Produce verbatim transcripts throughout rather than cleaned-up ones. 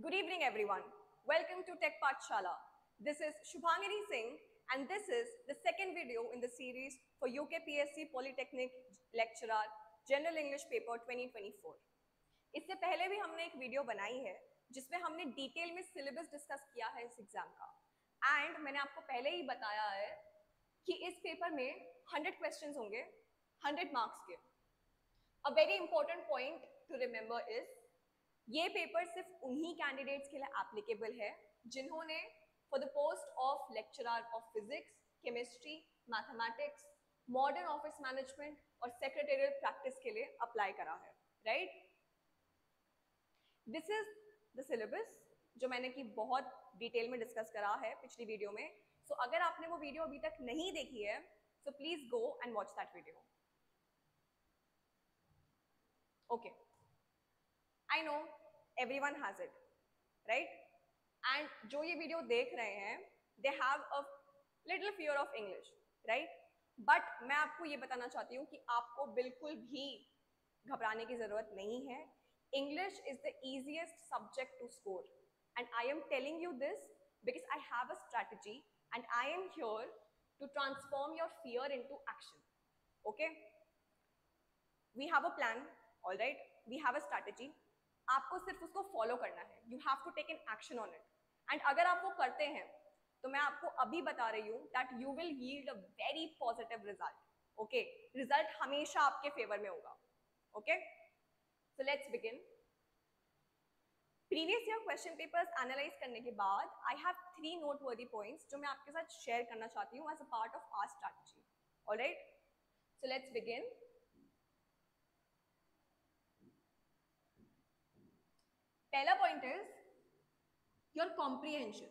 Good evening, everyone. Welcome to Tech Pathshala. This is Shubhangini Singh, and this is the second video in the series for U K P S C Polytechnic Lecturer General English Paper twenty twenty-four. इससे पहले भी हमने एक video बनाई है जिसमें हमने detail में सिलेबस डिस्कस किया है इस एग्जाम का एंड मैंने आपको पहले ही बताया है कि इस पेपर में हंड्रेड क्वेश्चंस होंगे हंड्रेड मार्क्स के. A very important point to remember is ये पेपर सिर्फ उन्हीं कैंडिडेट्स के लिए एप्लीकेबल है जिन्होंने for the post of lecturer of physics, chemistry, mathematics, modern office management और सेक्रेटरियल प्रैक्टिस के लिए अप्लाई करा है. Right, this is the syllabus जो मैंने कि बहुत डिटेल में डिस्कस करा है पिछली वीडियो में. सो so, अगर आपने वो वीडियो अभी तक नहीं देखी है so please go and watch that video. Okay, I know everyone has it, right? And जो ये वीडियो देख रहे हैं they have a little fear of English, right? But मैं आपको ये बताना चाहती हूँ कि आपको बिल्कुल भी घबराने की जरूरत नहीं है. English is the easiest subject to score and I am telling you this because I have a strategy and I am here to transform your fear into action. Okay, we have a plan, all right, we have a strategy. आपको सिर्फ उसको follow करना है. You have to take an action on it and अगर आप वो करते हैं तो मैं आपको अभी बता रही हूँ that you will yield a very positive result. Okay, result हमेशा आपके फेवर में होगा. Okay, so let's begin. Previous year question papers analyse करने के बाद I have three noteworthy points जो मैं आपके साथ शेयर करना चाहती हूँ as a part of our strategy. Alright, so let's begin. पहला point is your comprehension.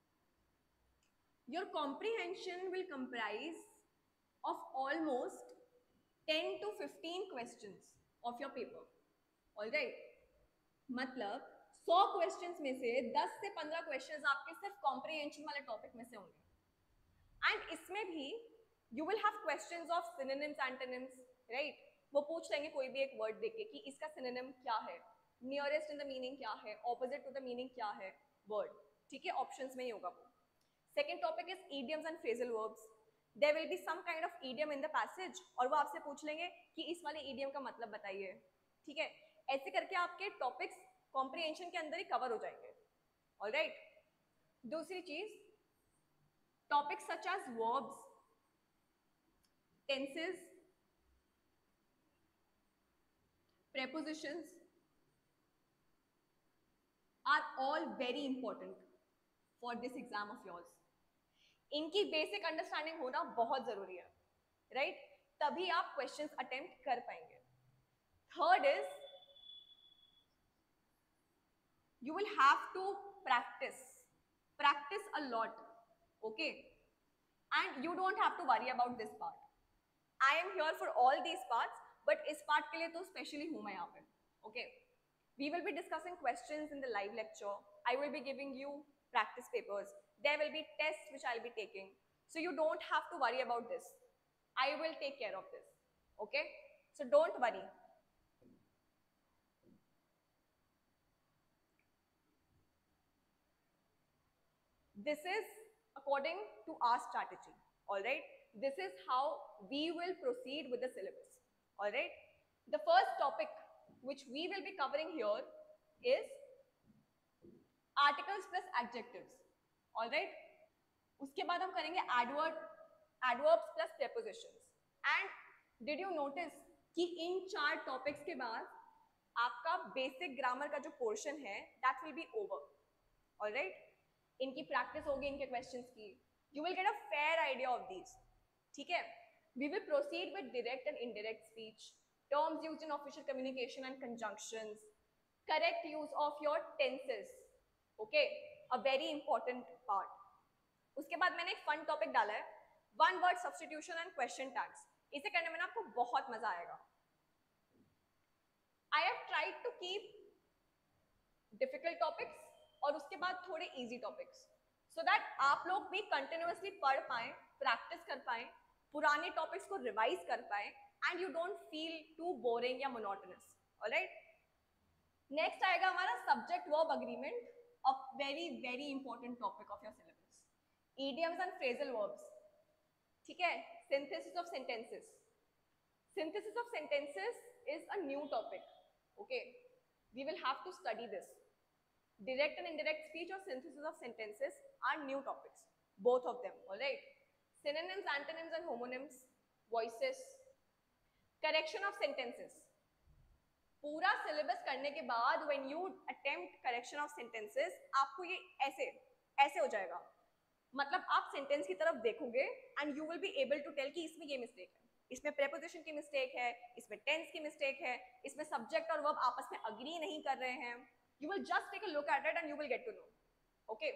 Your comprehension will comprise of almost ten to fifteen questions of your paper. Alright, मतलब सौ क्वेश्चंस में से दस से पंद्रह क्वेश्चंस आपके सिर्फ कॉम्प्रीहेंशन वाले टॉपिक में से होंगे. एंड इसमें भी you will have questions of synonyms, antonyms, right? वो पूछ लेंगे कोई भी एक वर्ड देके कि इसका सिनोनिम क्या है, नियरेस्ट इन द मीनिंग क्या है, ऑपोजिट टू द मीनिंग क्या है वर्ड. ठीक है, ऑप्शंस में ही होगा वो. Second topic is idioms and phrasal verbs. There will be some kind of idiom in the passage और वो आपसे पूछ लेंगे कि इस वाले इडियम का मतलब बताइए. ठीक है, ऐसे करके आपके टॉपिक्स कॉम्प्रीहेंशन के अंदर ही कवर हो जाएंगे. ऑलराइट, दूसरी चीज, topics such as verbs, tenses, prepositions are all very important for this exam of yours. इनकी बेसिक अंडरस्टैंडिंग होना बहुत जरूरी है, राइट right? तभी आप क्वेश्चंस अटेम्प्ट कर पाएंगे. Third is you will have to practise practise a lot. Okay, and you don't have to worry about this part. I am here for all these parts but this part के लिए तो specially हूं मैं यहाँ पे. ओके, we will be discussing questions in the live lecture. I will be giving you practice papers. There will be tests which I'll be taking. So you don't have to worry about this. I will take care of this. Okay? So don't worry. This is according to our strategy. Alright? This is how we will proceed with the syllabus. Alright? The first topic which we will be covering here is articles plus adjectives. All right? उसके बाद हम करेंगे adverb, adverbs plus prepositions. And did you notice कि इन चार topics के बाद आपका basic grammar का जो पोर्शन है that will be over. All right? इनकी प्रैक्टिस होगी, इनके क्वेश्चंस की. You will get a fair idea of these. ठीक है? We will proceed with direct and indirect speech, terms used in official communication and conjunctions, correct use of your tenses. Okay, a very important part. उसके बाद मैंने एक fun topic डाला है, one word substitution and question tags. इसे करने में ना आपको बहुत मजा आएगा. I have tried to keep difficult topics और उसके बाद थोड़े इजी टॉपिक्स सो दैट आप लोग भी कंटिन्यूअसली पढ़ पाए, प्रैक्टिस कर पाए, पुराने टॉपिक्स को रिवाइज कर पाए and you don't feel too boring या मोनोटोनस. ऑलराइट, नेक्स्ट आएगा हमारा subject verb agreement. a very very important topic of your syllabus. Idioms and phrasal verbs. ठीक है? Synthesis of sentences. Synthesis of sentences is a new topic. Okay, we will have to study this. Direct and indirect speech or synthesis of sentences are new topics, both of them. All right. Synonyms, antonyms, and homonyms, voices, correction of sentences. पूरा syllabus करने के बाद when you attempt correction of sentences, आपको ये ऐसे ऐसे हो जाएगा. मतलब आप सेंटेंस की तरफ देखोगे and you will be able to tell कि इसमें ये मिस्टेक है, इसमें preposition की मिस्टेक है, इसमें टेंस की मिस्टेक है, इसमें सब्जेक्ट और वर्ब आपस में अग्री नहीं कर रहे हैं. You will just take a look at it and you will get to know. Okay.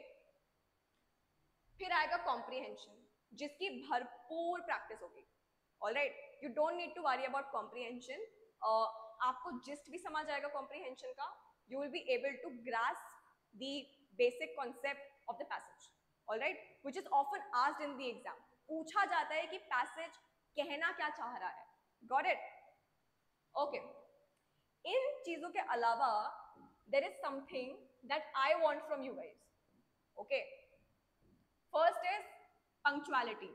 फिर आएगा comprehension, जिसकी भरपूर प्रैक्टिस होगी. All right. You don't need to worry about comprehension. Uh, आपको जिस्ट भी समझ आएगा comprehension का. You will be able to grasp the basic concept of the passage. All right. Which is often asked in the exam. पूछा जाता है कि passage कहना क्या चाह रहा है. Got it? Okay. इन चीजों के अलावा there is something that I want from you guys. Okay. First is punctuality.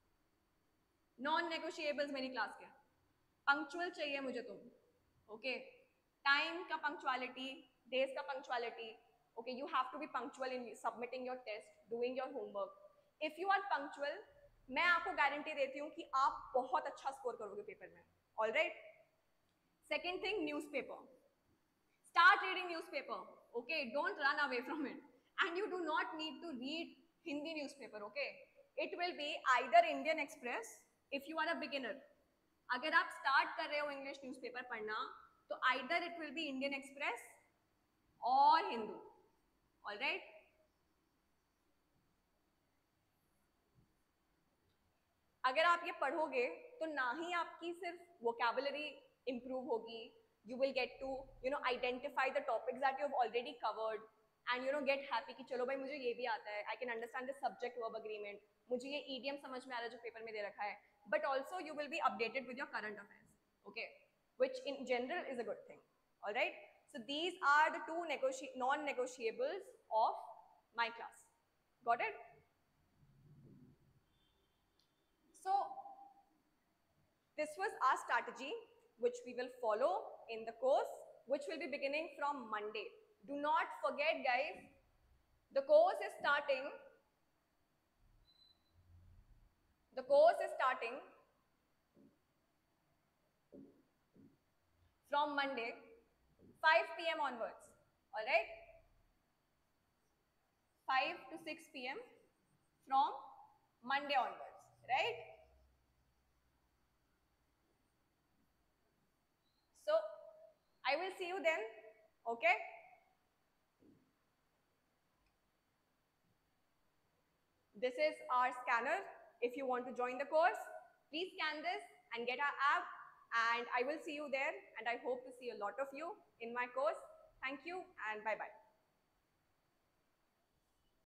Non-negotiables मेरी क्लास के. Punctual चाहिए मुझे तुम. Okay. Time का punctuality, days का punctuality. Okay. You have to be punctual in submitting your test, doing your homework. If you are punctual, मैं आपको guarantee देती हूँ कि आप बहुत अच्छा स्कोर करोगे पेपर में. All right. Second thing, newspaper. Start reading newspaper. Okay, don't run away from it. And you do not need to read Hindi newspaper. Okay, it will be either Indian Express if you are a beginner. अगर आप start कर रहे हो English newspaper पढ़ना, तो either it will be Indian Express or Hindu. All right. अगर आप ये पढ़ोगे, तो ना ही आपकी सिर्फ vocabulary improve होगी. You will get to, you know, identify the topics that you have already covered and, you know, get happy कि चलो भाई मुझे ये भी आता है. I can understand the subject verb agreement. मुझे ये idiom समझ में आ रहा है जो पेपर में दे रखा है. But also you will be updated with your current affairs. Okay, which in general is a good thing. All right. So these are the two negoti non-negotiables of my class. Got it? So this was our strategy, which we will follow in the course, which will be beginning from Monday. Do not forget, guys, the course is starting. The course is starting from Monday, five p m onwards. All right, five to six p m from Monday onwards. Right. So I will see you then. Okay. This is our scanner. If you want to join the course, please scan this and get our app, and I will see you there, and I hope to see a lot of you in my course. Thank you and bye bye.